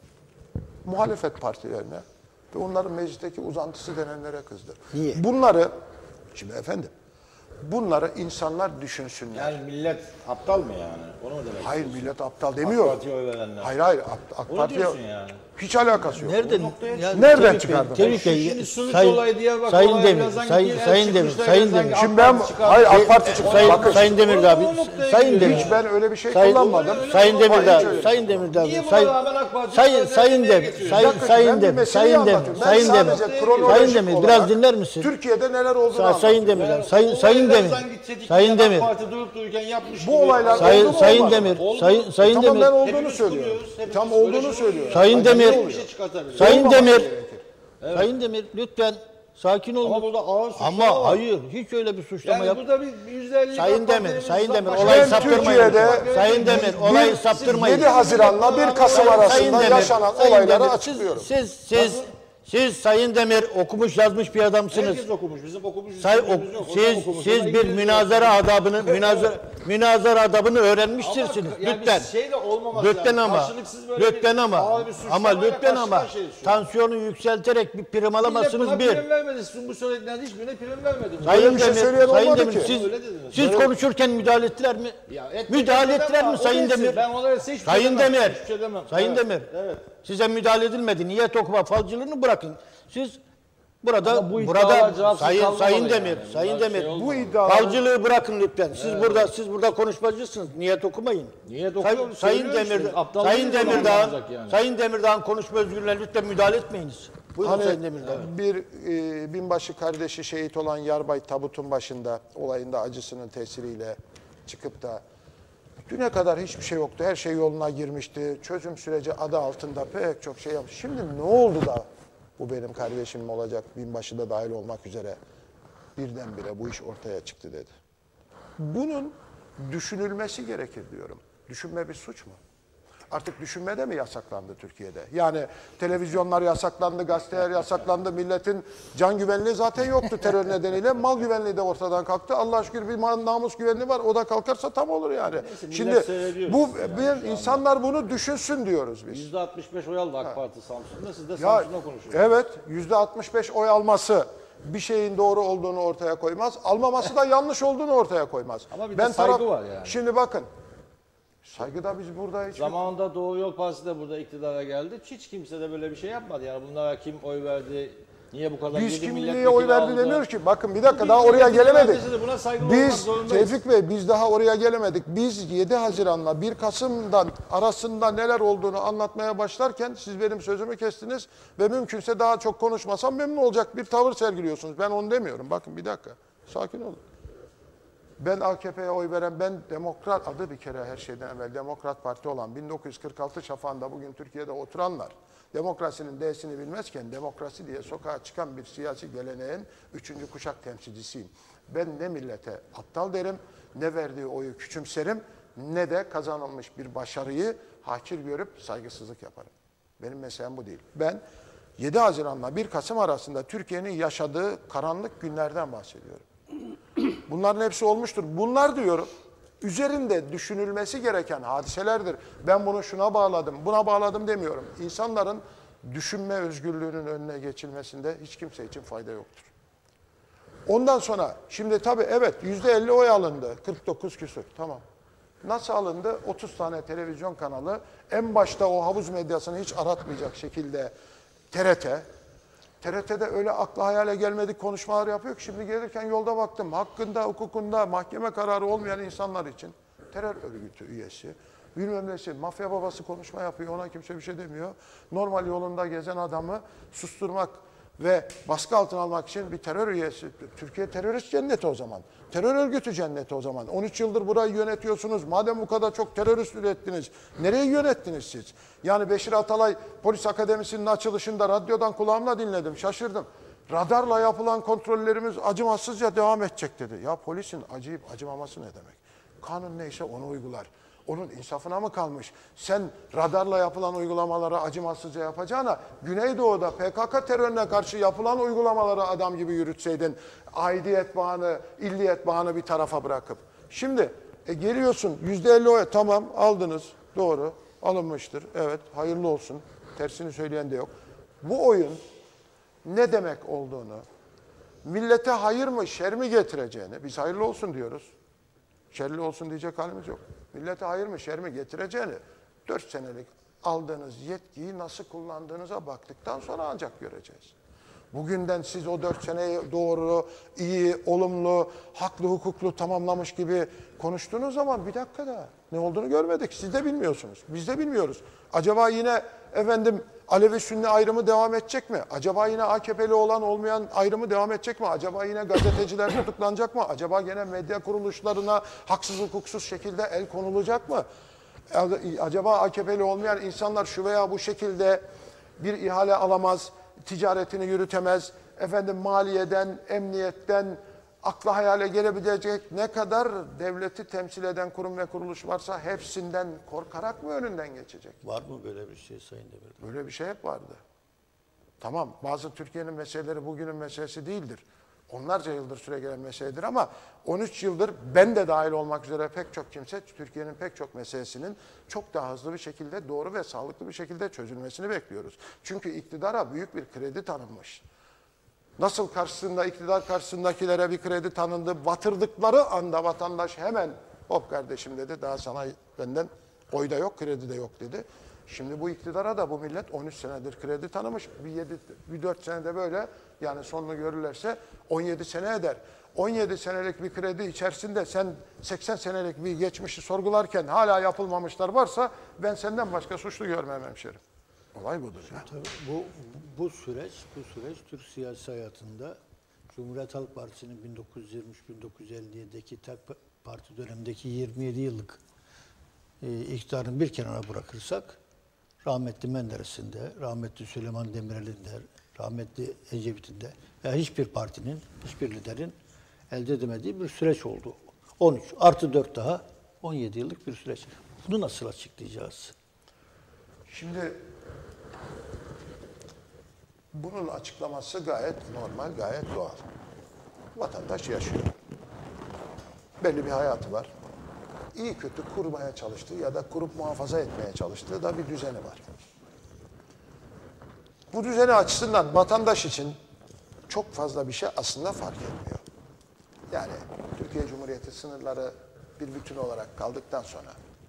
muhalefet partilerine ve onların meclisteki uzantısı denenlere kızdı. Niye? Bunları, şimdi efendim, bunları insanlar düşünsünler. Yani millet aptal mı yani? Onu mu demek Hayır, istiyorsun? millet aptal demiyor. AK Parti'ye oy verenler. Hayır hayır, AK, AK Onu Parti'ye diyorsun yani. hiç alakası yok. Nereden? Yani Nereden çıkardın? Tebrik Bey, Şimdi Sunucu Sayın, olayı, Diyarbakır Sayın olayı Demir, birazdan Sayın, gidiyor, Sayın el Demir, çıkmışlar, Sayın birazdan Demir. AK Şimdi ben, Parti çıkardı. hayır AK Parti çıktı. Sayın, Bakın, Sayın Demir abi, O noktaya Sayın gidiyor. Demir. hiç ben öyle bir şey Sayın, kullanmadım. Sayın Demir Hayır, abi, Sayın Demir abi, Niye buna Sayın, rağmen AK Parti Sayın, çıkardı, Sayın nereye Demir, getiriyor? Sayın, Bakın, ben Sayın bir Demir, meseleyi Sayın Demir, anlatıyorum. Ben Sayın Demir, sadece Sayın kronolojik Demir, olarak biraz dinler misin? Türkiye'de neler olduğunu Sa- Sayın anlatıyorum. Demir, Sayın, Sayın Demir, Sayın Demir, Parti durup dururken yapmış Bu gibi. olaylar Sayın, oldu mu Sayın olmadı? Demir, Oldu. Sayın, Sayın Tamam Demir, ben olduğunu Hepimiz söylüyorum. kuruyoruz, hepimiz Tam böyle olduğunu şey söylüyorum. Sayın Bence Demir, ne Bir oluyor? şey çıkartabilir. Sayın Olmaması Demir, gerekir. Sayın Demir, lütfen sakin olun. Ama burada ağır suçlama Ama var. hayır, hiç öyle bir suçlama Yani yap. burada bir yüzde elli Sayın AK Demir, Parti'nin Sayın Demir, uzaklaşma- olayı Ben saptırmayın. Türkiye'de Sayın Demir, olayı saptırmayın. yedi Haziran'la bir Kasım Sayın arasında Demir, yaşanan Sayın olayları Demir, açıklıyorum. Siz, siz, siz, siz Sayın Demir okumuş yazmış bir adamsınız. Herkes okumuş. Bizim okumuş Say, üstünlüğümüz yok. Onlar siz, okumuş. siz Onlar bir İngilizce münazara adabını, münazara, münazara adabını öğrenmiştirsiniz. Yani Lütfen. bir şey de olmaması Lütfen lazım. ama. Karşılıksız böyle Lütfen bir ama. ağır bir Ama suçlamayla lütfen karşı ama. karşıyayız şu an. Tansiyonu yükselterek bir prim Millet alamazsınız buna bir. prim vermedi. Bu söylediklerin hiçbirine prim vermedi. Sayın Böyle bir şey Demir, söyleyen Sayın olmadı Demir, ki. siz, Öyle dediniz. siz konuşurken müdahale ettiler mi? Ya etmeyecek Müdahale adam ettiler var, mi o Sayın desin. Demir? Ben onlara hiçbir şey Sayın demem, Demir, hiçbir şey demem. Sayın Evet, Demir, Evet. size müdahale edilmedi. Niyet okuma falcılığını bırakın. Siz burada, Ama bu iddialar burada cevapsız Sayın kalmamalı Sayın yani. Demir, Bunlar Sayın şey Demir, olmamalı. Bu iddialar falcılığı bırakın lütfen. Siz burada, siz burada konuşmacısınız. Niyet okumayın. Niyet Sayın, okuyorum, Sayın söylüyorum Demir, işte. Aptallığı Sayın ne zaman Demirdağ, olacak yani? Sayın Demirdağ'ın konuşma özgürlüğüne lütfen müdahale etmeyiniz. Buyurun Hani Sayın Demirdağ. bir e, binbaşı kardeşi şehit olan yarbay tabutun başında olayında acısının tesiriyle çıkıp da düne kadar hiçbir şey yoktu. Her şey yoluna girmişti. Çözüm süreci adı altında pek çok şey yapmış. Şimdi ne oldu da bu benim kardeşim olacak, binbaşı da dahil olmak üzere birdenbire bu iş ortaya çıktı dedi. Bunun düşünülmesi gerekir diyorum. Düşünme bir suç mu? Artık düşünme de mi yasaklandı Türkiye'de? Yani televizyonlar yasaklandı, gazeteler yasaklandı, milletin can güvenliği zaten yoktu terör nedeniyle. Mal güvenliği de ortadan kalktı. Allah'a şükür bir namus güvenliği var. O da kalkarsa tam olur yani. Neyse, millet Şimdi seyrediyor bu yani bir şu insanlar bunu düşünsün diyoruz biz. yüzde altmış beş oy aldı AK Parti Samsun'da. Siz de Ya Samsun'da konuşuyorsunuz. evet, yüzde altmış beş oy alması bir şeyin doğru olduğunu ortaya koymaz. Almaması da yanlış olduğunu ortaya koymaz. Ama bir de saygı var yani. Şimdi bakın. Saygıda biz burada hiç Zamanında Doğu Yol Partisi de burada iktidara geldi. Hiç kimse de böyle bir şey yapmadı. Yani bunlara kim oy verdi, niye bu kadar biz yedi kim milletvekili niye oy verdi aldı? demiyoruz ki. Bakın bir dakika Bir daha oraya milletvekili gelemedik. verdiyse de buna saygılı olmak Biz zorundayız. Tevfik Bey biz daha oraya gelemedik. Biz yedi Haziran'la bir Kasım'dan arasında neler olduğunu anlatmaya başlarken siz benim sözümü kestiniz ve mümkünse daha çok konuşmasam memnun olacak bir tavır sergiliyorsunuz. Ben onu demiyorum. Bakın bir dakika. Sakin olun. Ben A K P'ye oy veren, ben Demokrat adı bir kere her şeyden evvel Demokrat Parti olan bin dokuz yüz kırk altı şafağında bugün Türkiye'de oturanlar demokrasinin D'sini bilmezken demokrasi diye sokağa çıkan bir siyasi geleneğin üçüncü kuşak temsilcisiyim. Ben ne millete aptal derim, ne verdiği oyu küçümserim, ne de kazanılmış bir başarıyı hakir görüp saygısızlık yaparım. Benim meselem bu değil. Ben yedi Haziran'la bir Kasım arasında Türkiye'nin yaşadığı karanlık günlerden bahsediyorum. Bunların hepsi olmuştur. Bunlar diyorum üzerinde düşünülmesi gereken hadiselerdir. Ben bunu şuna bağladım, buna bağladım demiyorum. İnsanların düşünme özgürlüğünün önüne geçilmesinde hiç kimse için fayda yoktur. Ondan sonra şimdi tabii evet yüzde elli oy alındı. kırk dokuz küsur tamam. Nasıl alındı? otuz tane televizyon kanalı en başta o havuz medyasını hiç aratmayacak şekilde T R T T R T'de öyle akla hayale gelmedik konuşmalar yapıyor ki şimdi gelirken yolda baktım. Hakkında, hukukunda mahkeme kararı olmayan insanlar için terör örgütü üyesi, bilmem nesi, mafya babası konuşma yapıyor. Ona kimse bir şey demiyor. Normal yolunda gezen adamı susturmak ve baskı altına almak için bir terör üyesi. Türkiye terörist cenneti o zaman. Terör örgütü cenneti o zaman. on üç yıldır burayı yönetiyorsunuz. Madem bu kadar çok terörist ürettiniz, nereyi yönettiniz siz? Yani Beşir Atalay Polis Akademisi'nin açılışında radyodan kulağımla dinledim, şaşırdım. Radarla yapılan kontrollerimiz acımasızca devam edecek dedi. Ya polisin acıyıp acımaması ne demek? Kanun neyse onu uygular. Onun insafına mı kalmış? Sen radarla yapılan uygulamaları acımasızca yapacağına Güneydoğu'da P K K terörüne karşı yapılan uygulamaları adam gibi yürütseydin, aidiyet bağını, illiyet bağını bir tarafa bırakıp. Şimdi e, geliyorsun yüzde elli oy tamam aldınız doğru alınmıştır. Evet hayırlı olsun tersini söyleyen de yok. Bu oyun ne demek olduğunu, millete hayır mı şer mi getireceğini biz hayırlı olsun diyoruz. Şerli olsun diyecek halimiz yok. Millete hayır mı şer mi getireceğini dört senelik aldığınız yetkiyi nasıl kullandığınıza baktıktan sonra ancak göreceğiz. Bugünden siz o dört seneyi doğru, iyi, olumlu, haklı, hukuklu tamamlamış gibi konuştuğunuz zaman bir dakika da ne olduğunu görmedik. Siz de bilmiyorsunuz. Biz de bilmiyoruz. Acaba yine efendim Alevi-Sünni ayrımı devam edecek mi? Acaba yine A K P'li olan olmayan ayrımı devam edecek mi? Acaba yine gazeteciler tutuklanacak mı? Acaba yine medya kuruluşlarına haksız hukuksuz şekilde el konulacak mı? Acaba A K P'li olmayan insanlar şu veya bu şekilde bir ihale alamaz, ticaretini yürütemez, efendim maliyeden, emniyetten, akla hayale gelebilecek ne kadar devleti temsil eden kurum ve kuruluş varsa hepsinden korkarak mı önünden geçecek? Var mı böyle bir şey Sayın Demir? Böyle bir şey hep vardı. Tamam bazı Türkiye'nin meseleleri bugünün meselesi değildir. onlarca yıldır süregelen meseledir ama on üç yıldır ben de dahil olmak üzere pek çok kimse Türkiye'nin pek çok meselesinin çok daha hızlı bir şekilde doğru ve sağlıklı bir şekilde çözülmesini bekliyoruz. Çünkü iktidara büyük bir kredi tanınmış. Nasıl karşısında iktidar karşısındakilere bir kredi tanındı, batırdıkları anda vatandaş hemen hop kardeşim dedi, daha sana benden oy da yok, kredi de yok dedi. Şimdi bu iktidara da bu millet on üç senedir kredi tanımış. Bir, yedi, bir dört senede böyle, yani sonunu görürlerse on yedi sene eder. on yedi senelik bir kredi içerisinde sen seksen senelik bir geçmişi sorgularken hala yapılmamışlar varsa ben senden başka suçlu görmem hemşerim. Olay budur ya. Tabii bu bu süreç, bu süreç Türk siyasi hayatında Cumhuriyet Halk Partisi'nin bin dokuz yüz yirmi üç bin dokuz yüz elli yedideki tek parti dönemindeki yirmi yedi yıllık e, iktidarını bir kenara bırakırsak, rahmetli Menderes'in de, rahmetli Süleyman Demirel'in de, rahmetli Ecevit'in de veya hiçbir partinin, hiçbir liderin elde edemediği bir süreç oldu. on üç artı dört daha on yedi yıllık bir süreç. Bunu nasıl açıklayacağız? Şimdi bunun açıklaması gayet normal, gayet doğal. Vatandaş yaşıyor. Belli bir hayatı var. İyi kötü kurmaya çalıştığı ya da kurup muhafaza etmeye çalıştığı da bir düzeni var. Bu düzeni açısından vatandaş için çok fazla bir şey aslında fark etmiyor. Yani Türkiye Cumhuriyeti sınırları bir bütün olarak kaldıktan sonra,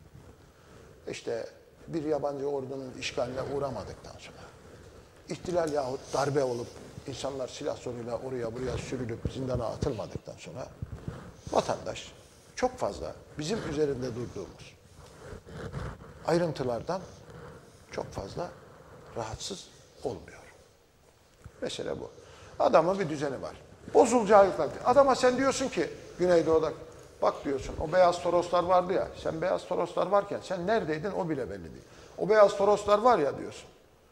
işte bir yabancı ordunun işgaline uğramadıktan sonra, ihtilal yahut darbe olup insanlar silah zoruyla oraya buraya sürülüp zindana atılmadıktan sonra vatandaş çok fazla bizim üzerinde durduğumuz ayrıntılardan çok fazla rahatsız olmuyor. Mesele bu. Adamın bir düzeni var. Bozulacağı takdirde. Adama sen diyorsun ki Güneydoğu'da bak diyorsun o beyaz Toroslar vardı ya, sen beyaz Toroslar varken sen neredeydin o bile belli değil. O beyaz Toroslar var ya diyorsun.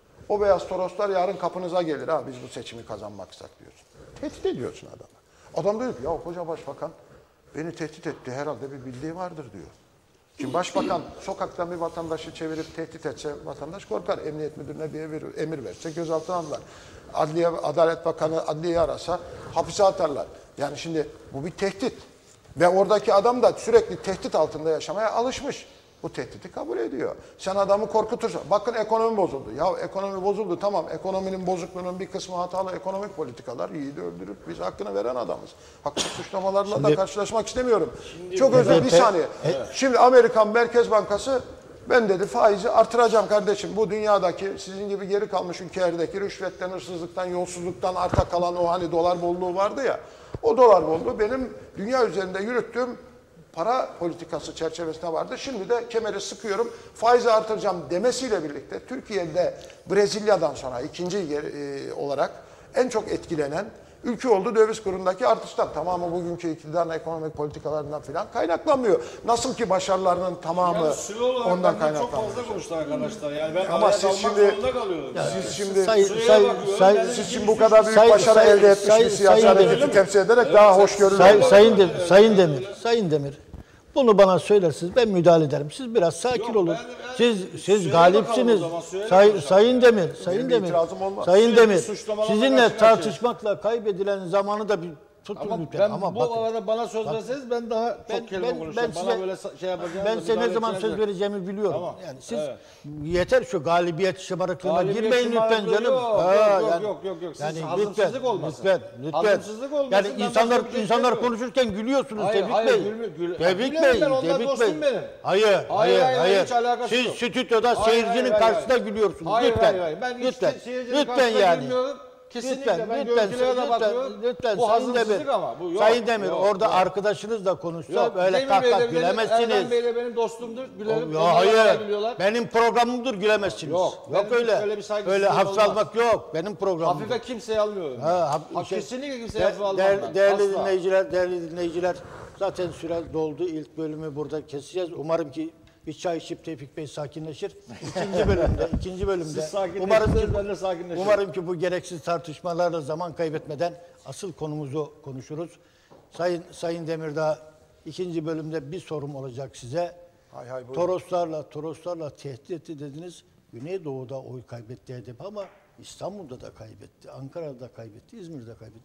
O beyaz Toroslar yarın kapınıza gelir ha biz bu seçimi kazanmaksak diyorsun. Tehdit ediyorsun adamı. Adam diyor ki ya koca başbakan beni tehdit etti herhalde bir bildiği vardır diyor. Şimdi başbakan sokaktan bir vatandaşı çevirip tehdit etse vatandaş korkar. Emniyet müdürüne bir emir, emir verse gözaltına alırlar. Adliye, Adalet Bakanı adliyeyi arasa hapise atarlar. Yani şimdi bu bir tehdit. Ve oradaki adam da sürekli tehdit altında yaşamaya alışmış. Bu tehdidi kabul ediyor. Sen adamı korkutursan, bakın ekonomi bozuldu. Ya ekonomi bozuldu tamam, ekonominin bozukluğunun bir kısmı hatalı ekonomik politikalar. Yiğidi öldürüp biz hakkını veren adamız. Haksız suçlamalarla şimdi, da karşılaşmak istemiyorum. Şimdi, çok özür bir saniye. Evet. Şimdi Amerikan Merkez Bankası ben dedi faizi artıracağım kardeşim. Bu dünyadaki sizin gibi geri kalmış ülkelerdeki rüşvetten, hırsızlıktan, yolsuzluktan arta kalan o hani dolar bolluğu vardı ya. O dolar bolluğu benim dünya üzerinde yürüttüğüm para politikası çerçevesinde vardı. Şimdi de kemeri sıkıyorum, faizi artıracağım demesiyle birlikte Türkiye'de Brezilya'dan sonra ikinci e, olarak en çok etkilenen ülke oldu döviz kurundaki artıştan. Tamamı bugünkü iktidarın ekonomik politikalarından falan kaynaklanmıyor. Nasıl ki başarılarının tamamı yani ondan kaynaklanıyor. Çok fazla konuştu arkadaşlar. Yani ben ama siz şimdi yani siz şimdi say, say, say, siz say, şimdi bu kadar büyük say, başarı say, elde etmiş say, bir siyasi hareketi temsil ederek evet, daha hoşgörülü say, olmalı. Sayın Demir, Sayın Demir, Sayın Demir. Bunu bana söylersiniz, ben müdahale ederim. Siz biraz sakin Yok, olun. Ben, ben, siz siz galipsiniz. Say, Sayın Demir, Sayın Demir. Sayın Demir. Sizinle tartışmakla kaybedilen zamanı da bir tutun ama lütfen. Ben ama bu bakın, arada bana söz bak, verseniz ben daha çok ben, kelime ben, konuşacağım. ben Bana size, böyle şey yapacağım. ben size ne zaman söz vereceğimi biliyorum. Tamam. Yani siz evet. yeter şu galibiyet şımarıklığına Galibiyet girmeyin lütfen canım. Yok, ha, yok, yani, yok, yok, yok. Siz yani hazımsızlık lütfen, olmasın. Lütfen, lütfen. Hazımsızlık olmasın. Yani Ben insanlar başka bir şey insanlar demiyorum. konuşurken gülüyorsunuz Hayır, Tevfik hayır, Bey. gülme, gül, Tevfik gülüyorum Bey, ben, onlar Tevfik dostum Bey. benim. Hayır, Hayır, hayır, hayır, hayır. hiç alakası Siz yok. stüdyoda Hayır, seyircinin hayır, hayır, karşısında hayır. gülüyorsunuz. Hayır, lütfen. hayır, hayır. Ben lütfen. seyircinin Lütfen karşısında yani. gülmüyorum. Kesinlikle Lütfen, ben lütfen, görüntülere de lütfen, bakıyorum. lütfen, Bu Sayın hazımsızlık Demir. ama. Bu, yok, Sayın Demir yok, orada yok. arkadaşınız da konuşsa Yok, böyle Demir kalk Bey de kalk benim- gülemezsiniz. Erdoğan Bey de benim dostumdur. Gülerim. Ya onlar da hayır. gülüyorlar. Benim programımdır gülemezsiniz. Yok, Yok benim öyle. öyle bir saygısızlığım Öyle hafife olmaz. almak yok. Benim programım. Hafife kimseyi almıyorum. Ha, haf- Ha, şey- kesinlikle kimseye De- hafife almam değerli, ben. değerli Asla. dinleyiciler, değerli dinleyiciler zaten süre doldu. İlk bölümü burada keseceğiz. Umarım ki bir çay içip Tevfik Bey sakinleşir. İkinci bölümde, ikinci bölümde. Siz sakinleşirseniz umarım ki, ben de sakinleşirim. umarım ki bu gereksiz tartışmalarla zaman kaybetmeden asıl konumuzu konuşuruz. Sayın Sayın Demirdağ, ikinci bölümde bir sorum olacak size. Hay hay, buyurun. Toroslarla, Toroslarla tehdit etti dediniz. Güneydoğu'da oy kaybetti H D P ama İstanbul'da da kaybetti, Ankara'da kaybetti, İzmir'de kaybetti.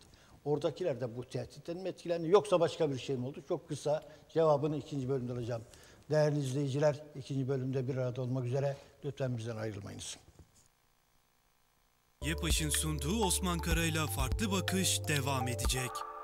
Oradakiler de bu tehditten mi etkilendi yoksa başka bir şey mi oldu? Çok kısa cevabını ikinci bölümde alacağım. Değerli izleyiciler, ikinci bölümde bir arada olmak üzere. Lütfen bizden ayrılmayınız. YEPAŞ'ın sunduğu Osman Kara'yla Farklı Bakış devam edecek.